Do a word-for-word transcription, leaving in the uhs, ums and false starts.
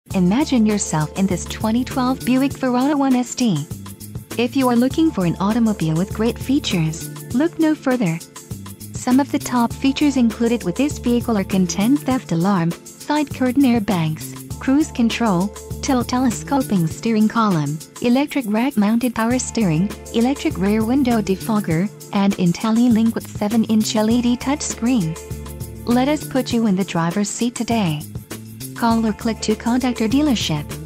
Imagine yourself in this twenty twelve Buick Verano one S D. If you are looking for an automobile with great features, look no further. Some of the top features included with this vehicle are content theft alarm, side curtain airbags, cruise control, tilt telescoping steering column, electric rack-mounted power steering, electric rear window defogger, and IntelliLink with seven inch L E D touchscreen. Let us put you in the driver's seat today. Call or click to contact our dealership.